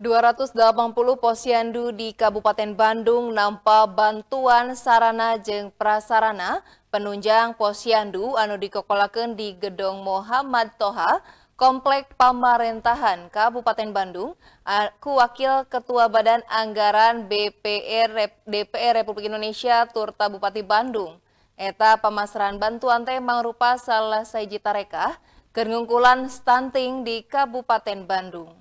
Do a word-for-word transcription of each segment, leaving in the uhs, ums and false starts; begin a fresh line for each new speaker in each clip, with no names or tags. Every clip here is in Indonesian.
dua ratus delapan puluh posyandu di Kabupaten Bandung nampa bantuan sarana jeung prasarana penunjang posyandu anu dikokolakeun di Gedong Muhammad Toha, Komplek Pamarentahan Kabupaten Bandung, ku Wakil Ketua Badan Anggaran B P R D P R Republik Indonesia Turta Bupati Bandung. Eta pamasrahan bantuan teh mangrupa salah sahiji tarekah keur ngungkulan stunting di Kabupaten Bandung.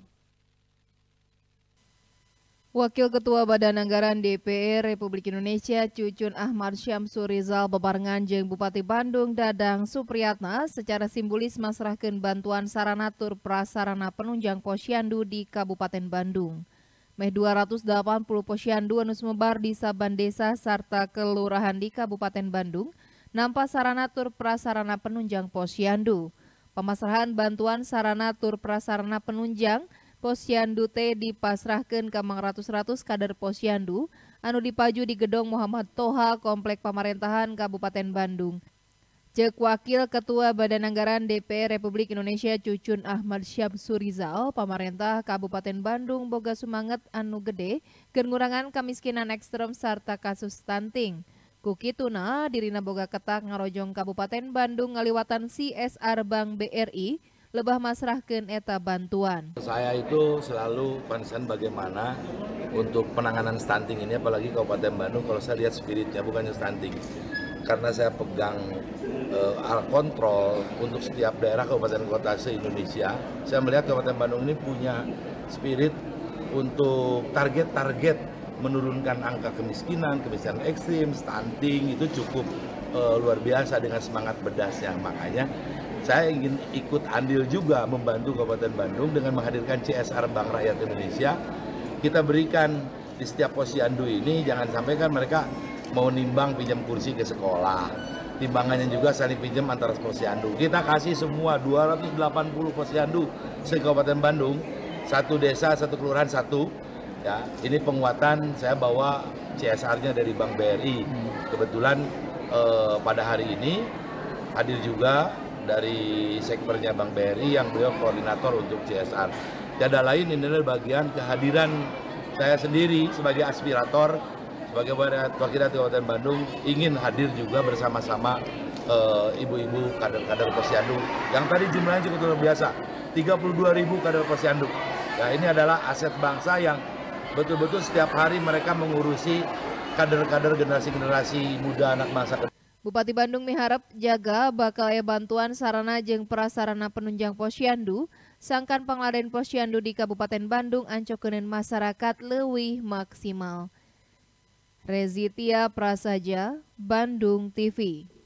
Wakil Ketua Badan Anggaran D P R Republik Indonesia Cucun Ahmad Syamsu Rizal bebarengan jeung Bupati Bandung Dadang Supriyatna secara simbolis masrahkeun bantuan sarana tur prasarana penunjang posyandu di Kabupaten Bandung. Meh dua ratus delapan puluh posyandu anu sumebar di saban desa sarta kelurahan di Kabupaten Bandung nampa sarana tur prasarana penunjang posyandu. Pamasrahan bantuan sarana tur prasarana penunjang posyandu teh dipasrahkeun ka mang ratus-ratus kader posyandu anu dipaju di Gedong Muhammad Toha, Komplek Pamarentahan Kabupaten Bandung. Ceuk Wakil Ketua Badan Anggaran D P R Republik Indonesia Cucun Ahmad Syamsu Rizal, pamarentah Kabupaten Bandung boga sumanget anu gede keur ngurangan kamiskinan ekstrem sarta kasus stunting. Ku kituna dirina boga ketak ngarojong Kabupaten Bandung ngaliwatan C S R Bank B R I lebah masrahkeun eta bantuan.
Saya itu selalu concern bagaimana untuk penanganan stunting ini, apalagi Kabupaten Bandung. Kalau saya lihat spiritnya bukannya stunting, karena saya pegang uh, kontrol untuk setiap daerah kabupaten kota se-Indonesia. Saya melihat Kabupaten Bandung ini punya spirit untuk target-target menurunkan angka kemiskinan, kemiskinan ekstrim, stunting itu cukup uh, luar biasa dengan semangat bedasnya. Makanya saya ingin ikut andil juga membantu Kabupaten Bandung dengan menghadirkan C S R Bank Rakyat Indonesia. Kita berikan di setiap posyandu ini, jangan sampai kan mereka mau nimbang pinjam kursi ke sekolah. Timbangannya juga saling pinjam antara posyandu. Kita kasih semua dua ratus delapan puluh posyandu se-Kabupaten Bandung, satu desa, satu kelurahan, satu. Ya, ini penguatan saya bawa C S R-nya dari Bank B R I. Kebetulan eh, pada hari ini hadir juga dari sekpernya Bank B R I yang beliau koordinator untuk C S R. Tiada lain, ini adalah bagian kehadiran saya sendiri sebagai aspirator, sebagai wakil Kabupaten Bandung, ingin hadir juga bersama-sama ibu-ibu uh, kader-kader posyandu yang tadi jumlahnya cukup luar biasa, tiga puluh dua ribu kader posyandu. Ya, ini adalah aset bangsa yang betul-betul setiap hari mereka mengurusi kader-kader generasi-generasi muda anak bangsa.
Bupati Bandung miharap jaga bakal aya bantuan sarana jeung prasarana penunjang posyandu sangkan pangladen posyandu di Kabupaten Bandung ancokeuneun masyarakat leuwih maksimal. Rezitia Prasaja, Bandung T V.